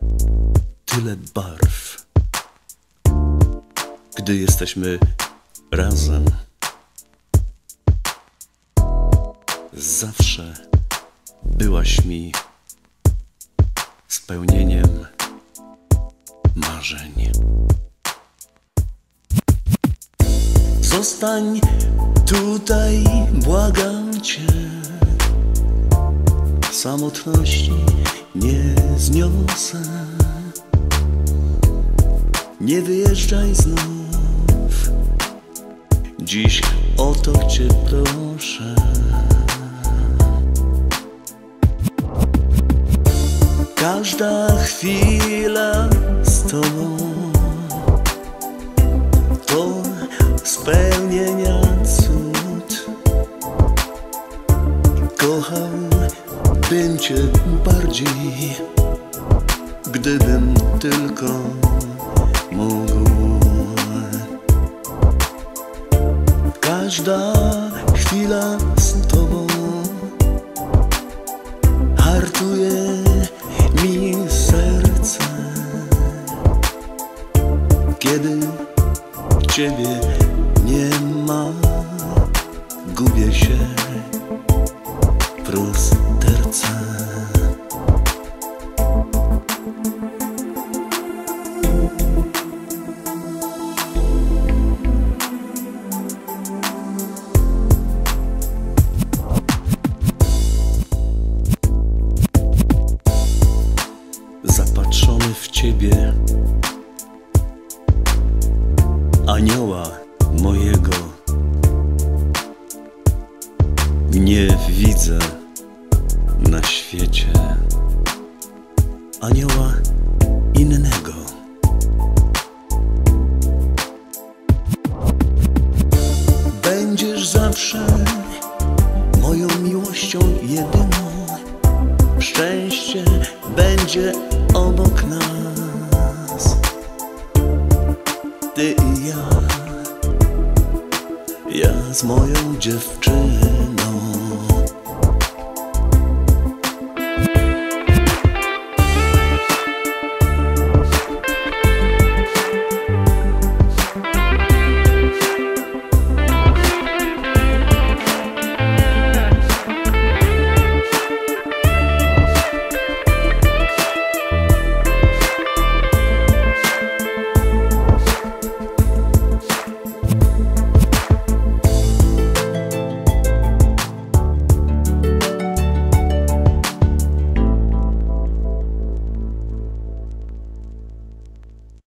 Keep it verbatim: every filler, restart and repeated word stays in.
tyle barw, gdy jesteśmy razem. Zawsze byłaś mi spełnieniem marzeń. Zostań tutaj, błagam cię. Samotności nie zniosę. Nie wyjeżdżaj znów. Dziś o to cię proszę. Każda chwila z tobą to spełnienia cud. Kochałbym cię bardziej, gdybym tylko mógł. Każda chwila z tobą hartuje mi serce. Kiedy ciebie nie ma, gubię się w rozterce. Zapatrzony w ciebie, anioła mojego, nie widzę na świecie anioła innego. Będziesz zawsze moją miłością jedyną. Szczęście będzie obok nas. Ty i ja, ja z moją dziewczyną.